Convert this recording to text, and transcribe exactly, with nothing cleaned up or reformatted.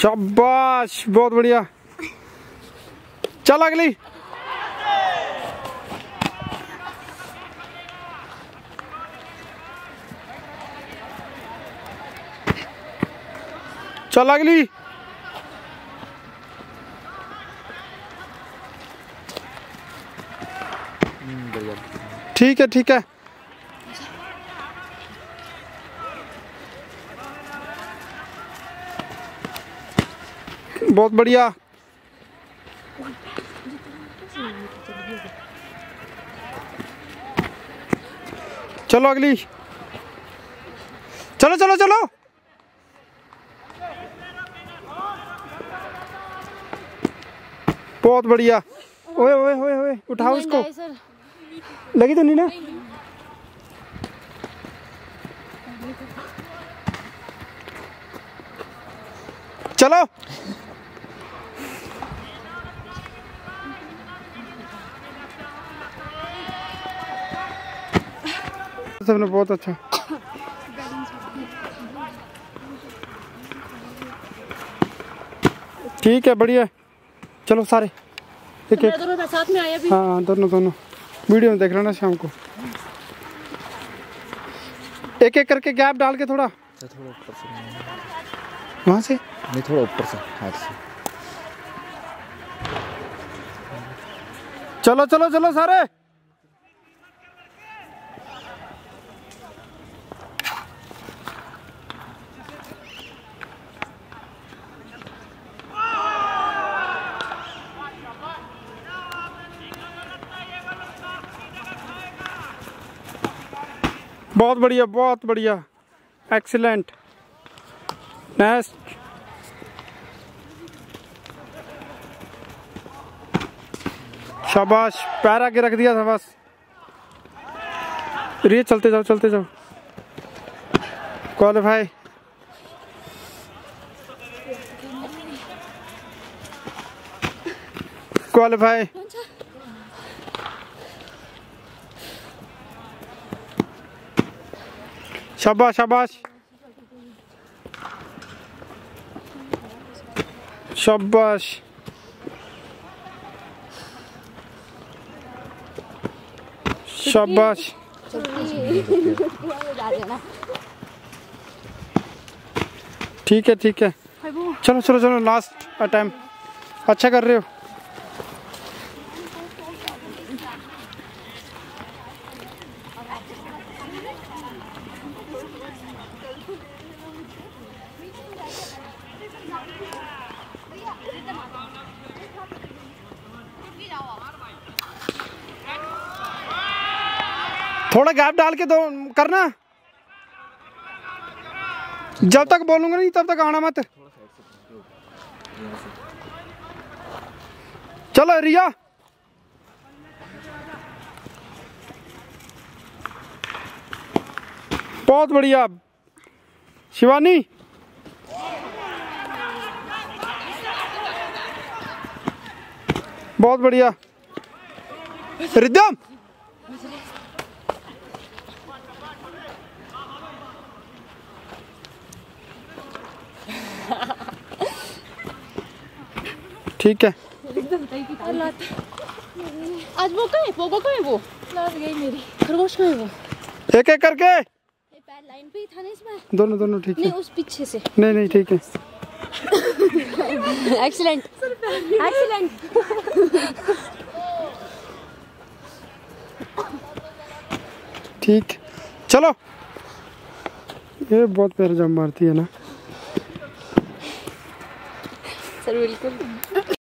शाबाश, बहुत बढ़िया। चल अगली। चल अगली। ठीक है ठीक है। बहुत बढ़िया। चलो अगली। चलो चलो चलो। बहुत बढ़िया। ओए ओए ओए ओए, उठाओ इसको। लगी तो नहीं ना? चलो। सबने बहुत अच्छा। ठीक है, बढ़िया। चलो सारे एक एक। दोनों साथ में आए अभी। हाँ दोनों दोनों वीडियो में देख रहे ना शाम को। एक एक करके गैप डाल के थोड़ा थोड़ा ऊपर से, वहाँ से नहीं, थोड़ा ऊपर से हाथ से। चलो चलो चलो सारे। बहुत बढ़िया, बहुत बढ़िया, एक्सीलेंट, नेक्स्ट। शाबाश, पैर आगे रख दिया था बस। ये चलते जाओ चलते जाओ। क्वालिफाई। क्वालिफाई। शाबाश शाबाश शाबाश। शाबाश। ठीक है ठीक है। चलो चलो चलो, लास्ट अटेम्प्ट। अच्छा कर रहे हो। थोड़ा गैप डाल के दो करना। जब तक बोलूंगा नहीं तब तक आना मत। चलो रिया। बहुत बढ़िया। शिवानी। बहुत बढ़िया। रिदम। ठीक है। आज वो कहाँ है? वो वो कहाँ है? वो लात गई मेरी। खरगोश कहाँ है वो? एक एक करके। पैर लाइन पे ही था ना इसमें। दोनों दोनों ठीक है। नहीं उस पीछे से। नहीं नहीं ठीक है। Excellent excellent. ठीक, चलो। ये बहुत पैर जम मारती है ना। सर बिल्कुल।